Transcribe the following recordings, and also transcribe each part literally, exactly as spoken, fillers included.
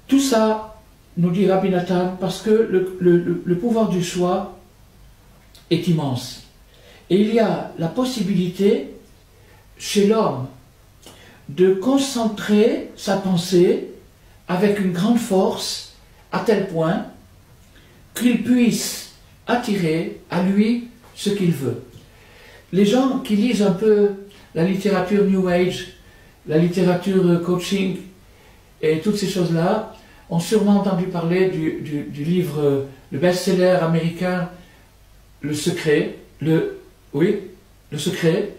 Tout ça, nous dit Rabbi Nathan, parce que le, le, le pouvoir du choix est immense. Et il y a la possibilité chez l'homme de concentrer sa pensée avec une grande force à tel point qu'il puisse attirer à lui ce qu'il veut. Les gens qui lisent un peu la littérature New Age, la littérature coaching et toutes ces choses-là ont sûrement entendu parler du, du, du livre, le best-seller américain Le Secret, le, oui, Le Secret,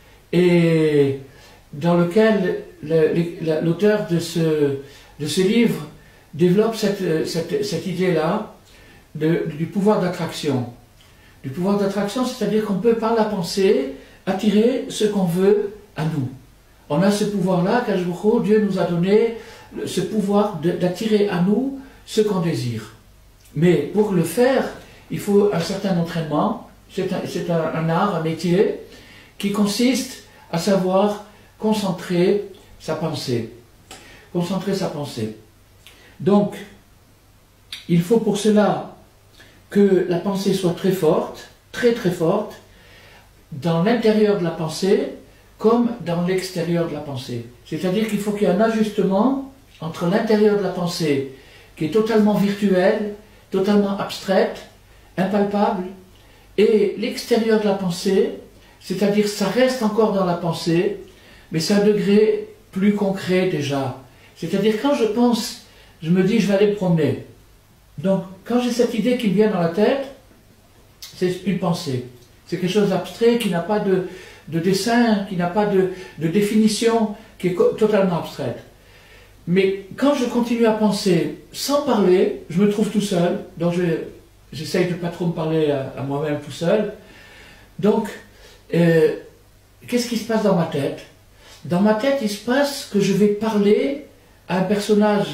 et dans lequel l'auteur de ce, de ce livre développe cette, cette, cette idée-là du pouvoir d'attraction. Du pouvoir d'attraction, c'est-à-dire qu'on peut par la pensée attirer ce qu'on veut à nous. On a ce pouvoir-là, qu'Ajbourou, Dieu nous a donné ce pouvoir d'attirer à nous ce qu'on désire. Mais pour le faire, il faut un certain entraînement, c'est un, un, un art, un métier, qui consiste à savoir concentrer sa pensée. Concentrer sa pensée. Donc, il faut pour cela que la pensée soit très forte, très très forte, dans l'intérieur de la pensée, comme dans l'extérieur de la pensée. C'est-à-dire qu'il faut qu'il y ait un ajustement entre l'intérieur de la pensée, qui est totalement virtuelle, totalement abstraite, impalpable, et l'extérieur de la pensée, c'est-à-dire ça reste encore dans la pensée, mais c'est un degré plus concret déjà. C'est-à-dire quand je pense, je me dis je vais aller me promener. Donc quand j'ai cette idée qui me vient dans la tête, c'est une pensée. C'est quelque chose d'abstrait qui n'a pas de, de dessin, qui n'a pas de, de définition, qui est totalement abstraite. Mais quand je continue à penser sans parler, je me trouve tout seul, donc j'essaye de ne pas trop me parler à, à moi-même tout seul. Donc, euh, qu'est-ce qui se passe dans ma tête? Dans ma tête, il se passe que je vais parler à un personnage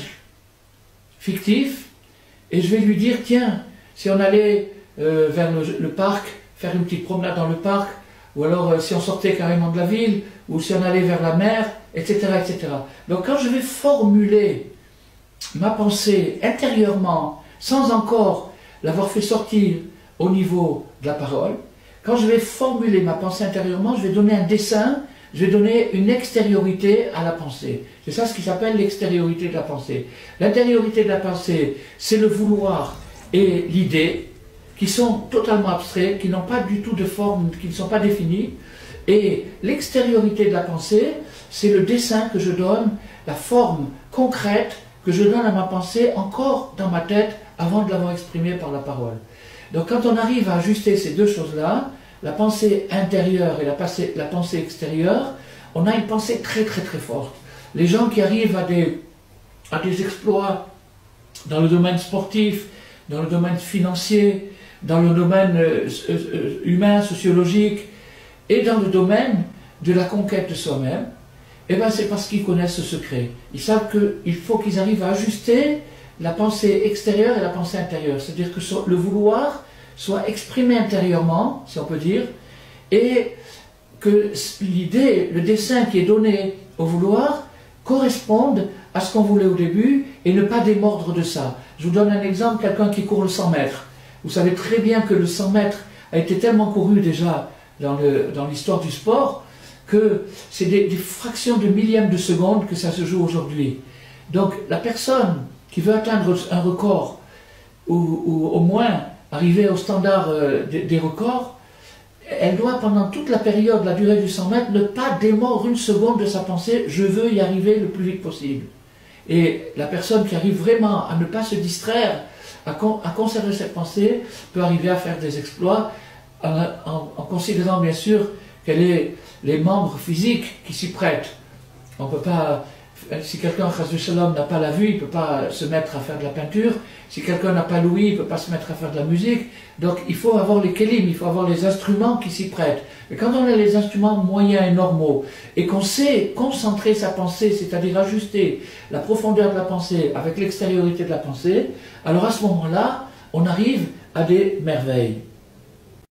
fictif et je vais lui dire, tiens, si on allait euh, vers le, le parc, faire une petite promenade dans le parc, ou alors euh, si on sortait carrément de la ville, ou si on allait vers la mer, et cetera, et cetera. Donc quand je vais formuler ma pensée intérieurement, sans encore l'avoir fait sortir au niveau de la parole, quand je vais formuler ma pensée intérieurement, je vais donner un dessin, je vais donner une extériorité à la pensée. C'est ça ce qui s'appelle l'extériorité de la pensée. L'intériorité de la pensée, c'est le vouloir et l'idée, qui sont totalement abstraits, qui n'ont pas du tout de forme, qui ne sont pas définis. Et l'extériorité de la pensée, c'est le dessin que je donne, la forme concrète que je donne à ma pensée encore dans ma tête avant de l'avoir exprimée par la parole. Donc quand on arrive à ajuster ces deux choses-là, la pensée intérieure et la pensée, la pensée extérieure, on a une pensée très très très forte. Les gens qui arrivent à des, à des exploits dans le domaine sportif, dans le domaine financier, dans le domaine euh, euh, humain, sociologique, et dans le domaine de la conquête de soi-même, eh ben c'est parce qu'ils connaissent ce secret. Ils savent qu'il faut qu'ils arrivent à ajuster la pensée extérieure et la pensée intérieure. C'est-à-dire que le vouloir soit exprimé intérieurement, si on peut dire, et que l'idée, le dessin qui est donné au vouloir, corresponde à ce qu'on voulait au début et ne pas démordre de ça. Je vous donne un exemple, quelqu'un qui court le cent mètres. Vous savez très bien que le cent mètres a été tellement couru déjà dans l'histoire dans du sport que c'est des, des fractions de millièmes de seconde que ça se joue aujourd'hui. Donc la personne qui veut atteindre un record ou, ou au moins arriver au standard euh, des, des records, elle doit pendant toute la période, la durée du cent mètres, ne pas démordre une seconde de sa pensée, je veux y arriver le plus vite possible. Et la personne qui arrive vraiment à ne pas se distraire, à, con, à conserver cette pensée, peut arriver à faire des exploits en, en, en considérant bien sûr qu'elle est les membres physiques qui s'y prêtent. On peut pas, si quelqu'un, n'a pas la vue, il ne peut pas se mettre à faire de la peinture. Si quelqu'un n'a pas l'ouïe, il ne peut pas se mettre à faire de la musique. Donc il faut avoir les kélim, il faut avoir les instruments qui s'y prêtent. Mais quand on a les instruments moyens et normaux, et qu'on sait concentrer sa pensée, c'est-à-dire ajuster la profondeur de la pensée avec l'extériorité de la pensée, alors à ce moment-là, on arrive à des merveilles.